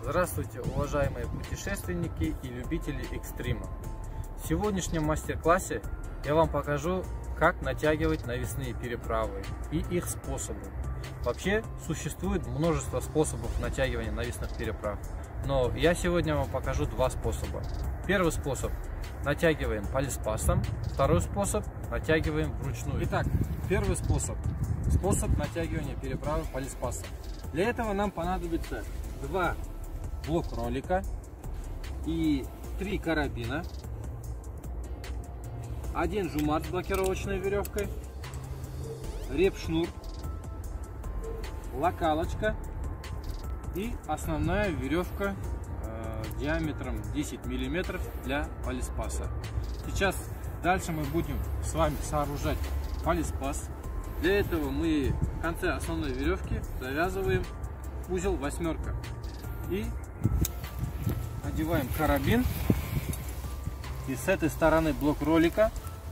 Здравствуйте, уважаемые путешественники и любители экстрима! В сегодняшнем мастер-классе я вам покажу, как натягивать навесные переправы и их способы. Вообще существует множество способов натягивания навесных переправ, но я сегодня вам покажу два способа. Первый способ — натягиваем полиспасом, второй способ — натягиваем вручную. Итак, первый способ натягивания переправы полиспасом. Для этого нам понадобится два блок-ролика и 3 карабина, один жумар с блокировочной веревкой, реп-шнур, локалочка и основная веревка диаметром 10 мм для полиспаса. Сейчас дальше мы будем с вами сооружать полиспас. Для этого мы в конце основной веревки завязываем узел восьмерка и надеваем карабин, и с этой стороны блок ролика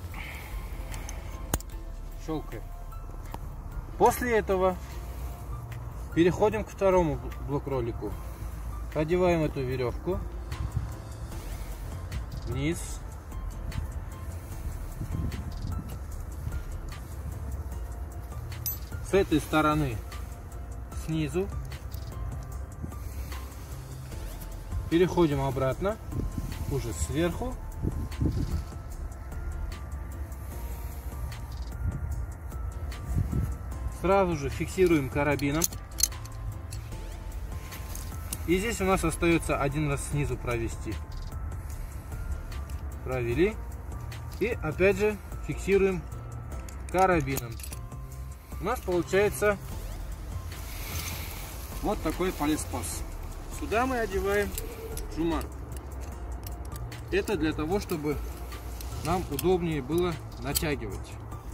щелкаем. После этого переходим к второму блок ролику, одеваем эту веревку вниз, с этой стороны снизу, переходим обратно уже сверху, сразу же фиксируем карабином, и здесь у нас остается один раз снизу провести. Провели и опять же фиксируем карабином. У нас получается вот такой полиспас. Сюда мы одеваем жумар. Это для того, чтобы нам удобнее было натягивать.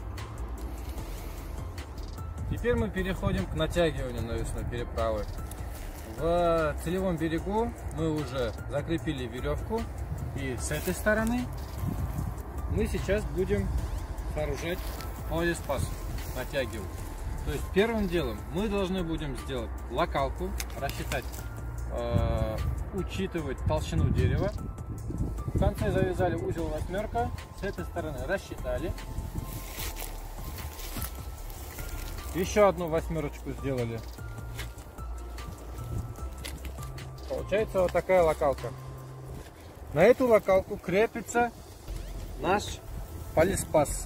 Теперь мы переходим к натягиванию навесной переправы. В целевом берегу мы уже закрепили веревку, и с этой стороны мы сейчас будем сооружать полиспас, натягивать. То есть первым делом мы должны будем сделать локалку, рассчитать, учитывать толщину дерева. В конце завязали узел восьмерка, с этой стороны рассчитали. Еще одну восьмерочку сделали. Получается вот такая локалка. На эту локалку крепится наш полиспас.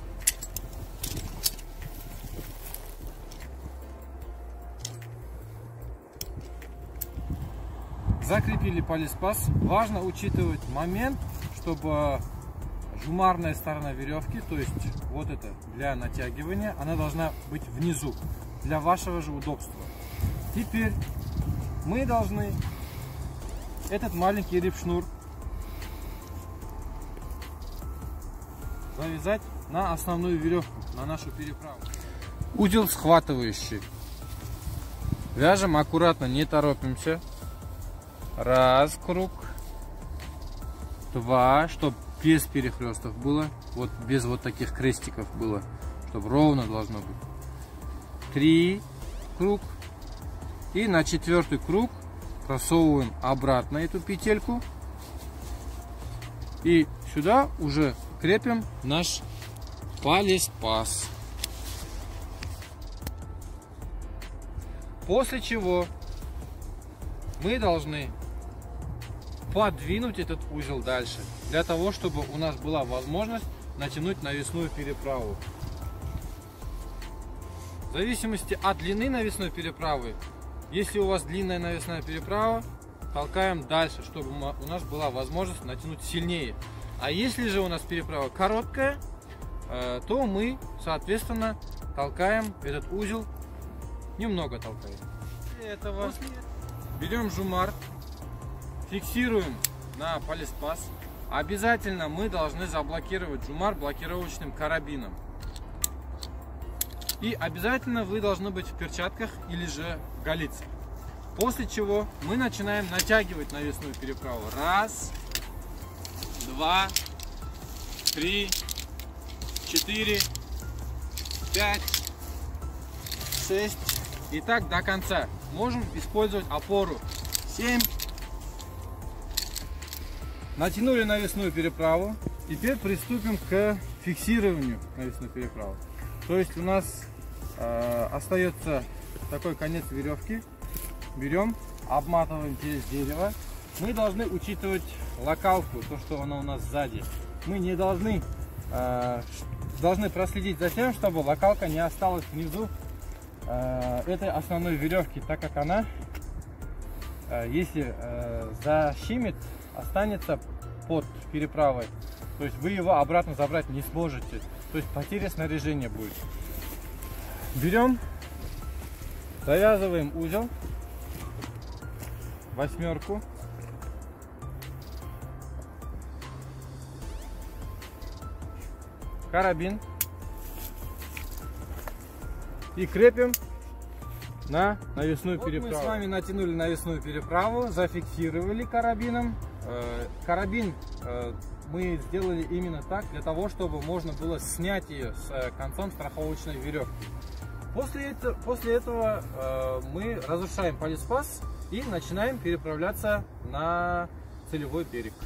Закрепили полиспас. Важно учитывать момент, чтобы жумарная сторона веревки, то есть вот это для натягивания, она должна быть внизу, для вашего же удобства. Теперь мы должны этот маленький реп-шнур завязать на основную веревку, на нашу переправу. Узел схватывающий. Вяжем аккуратно, не торопимся. Раз круг, два, чтобы без перехлестов было, вот без вот таких крестиков было, чтобы ровно должно быть. 3 круг, и на 4-й круг просовываем обратно эту петельку, и сюда уже крепим наш полиспас. После чего мы должны подвинуть этот узел дальше, для того, чтобы у нас была возможность натянуть навесную переправу. В зависимости от длины навесной переправы, если у вас длинная навесная переправа, толкаем дальше, чтобы у нас была возможность натянуть сильнее. А если же у нас переправа короткая, то мы, соответственно, толкаем этот узел, немного толкаем. После этого берем жумар, фиксируем на полиспас. Обязательно мы должны заблокировать жумар блокировочным карабином. И обязательно вы должны быть в перчатках или же в галифе. После чего мы начинаем натягивать навесную переправу. Раз, два, 3, 4, 5, 6 и так до конца. Можем использовать опору 7, Натянули навесную переправу. Теперь приступим к фиксированию навесной переправы. То есть у нас остается такой конец веревки. Берем, обматываем через дерево. Мы должны учитывать локалку, то, что она у нас сзади. Мы не должны проследить за тем, чтобы локалка не осталась внизу этой основной веревки, так как она, если защемит, останется под переправой. То есть вы его обратно забрать не сможете. То есть потеря снаряжения будет. Берем, завязываем узел, восьмерку. Карабин. И крепим на навесную переправу. Мы с вами натянули навесную переправу, зафиксировали карабином. Карабин мы сделали именно так, для того, чтобы можно было снять ее с концом страховочной веревки. После этого мы разрушаем полиспас и начинаем переправляться на целевой берег.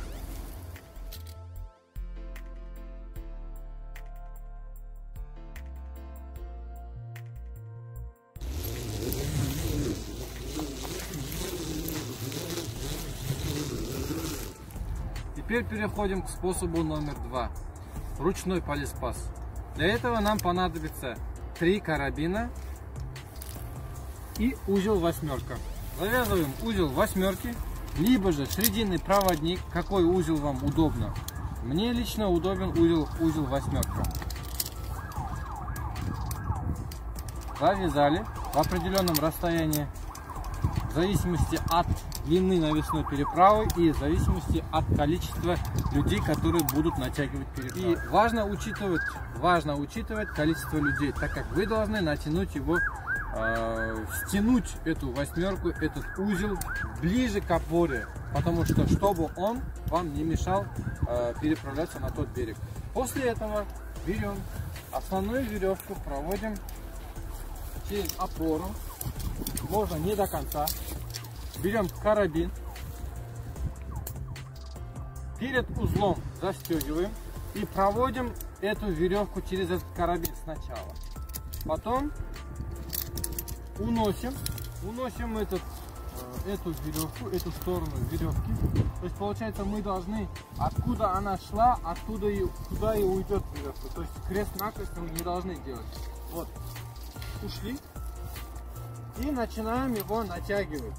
Теперь переходим к способу номер 2. Ручной полиспас. Для этого нам понадобится 3 карабина и узел восьмерка. Завязываем узел восьмерки, либо же срединный проводник, какой узел вам удобно. Мне лично удобен узел восьмерка. Завязали в определенном расстоянии, в зависимости от длины навесной переправы и в зависимости от количества людей, которые будут натягивать переправу. И важно учитывать количество людей, так как вы должны натянуть его, стянуть эту восьмерку, этот узел ближе к опоре, потому что чтобы он вам не мешал переправляться на тот берег. После этого берем основную веревку, проводим через опору, можно не до конца. Берем карабин, перед узлом застегиваем и проводим эту веревку через этот карабин сначала. Потом уносим эту веревку, эту сторону веревки. То есть получается мы должны, откуда она шла, оттуда туда и уйдет веревка. То есть крест-накрест мы не должны делать. Вот, ушли и начинаем его натягивать.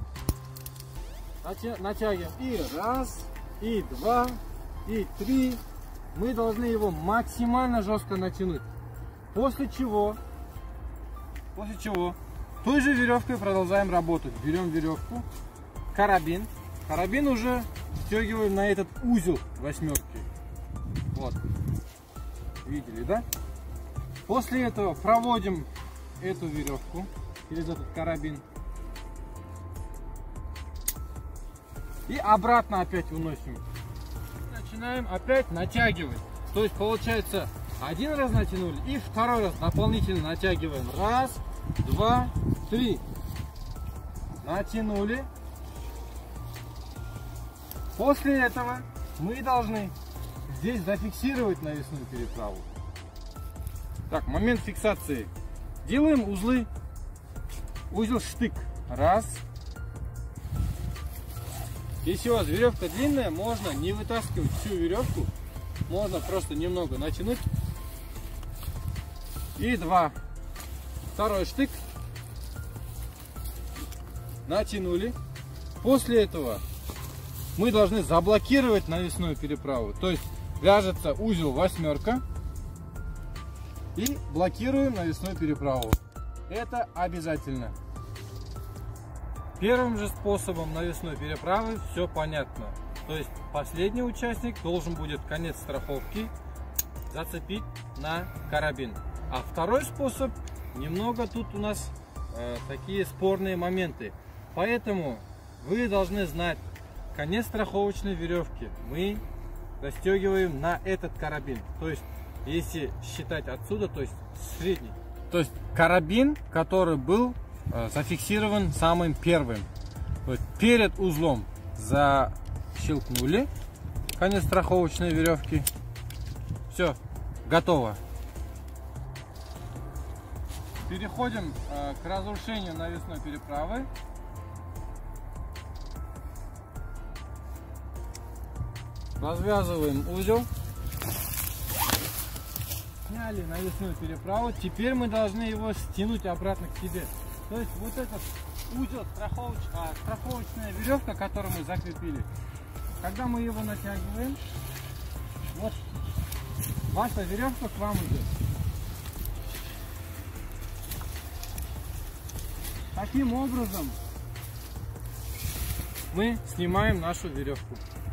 Натягиваем и раз, и два, и три. Мы должны его максимально жестко натянуть. После чего той же веревкой продолжаем работать. Берем веревку, карабин уже стягиваем на этот узел восьмерки. Вот, видели, да? После этого проводим эту веревку через этот карабин. И обратно опять уносим. Начинаем опять натягивать. То есть получается, один раз натянули и второй раз дополнительно натягиваем. Раз, два, три. Натянули. После этого мы должны здесь зафиксировать навесную переправу. Так, момент фиксации. Делаем узлы. Узел штык. Раз. Если у вас веревка длинная, можно не вытаскивать всю веревку, можно просто немного натянуть. И два. Второй штык. Натянули. После этого мы должны заблокировать навесную переправу. То есть вяжется узел восьмерка и блокируем навесную переправу. Это обязательно. Первым же способом навесной переправы все понятно. То есть последний участник должен будет конец страховки зацепить на карабин. А второй способ, немного тут у нас такие спорные моменты. Поэтому вы должны знать, конец страховочной веревки мы застегиваем на этот карабин. То есть если считать отсюда, то есть средний. То есть карабин, который был зафиксирован самым первым. То есть перед узлом защелкнули Конец страховочной веревки. Все, готово. Переходим к разрушению навесной переправы. Развязываем узел. Сняли навесную переправу. Теперь мы должны его стянуть обратно к себе. То есть вот этот узел, страховочная веревка, которую мы закрепили, когда мы его натягиваем, вот ваша веревка к вам идет. Таким образом мы снимаем нашу веревку.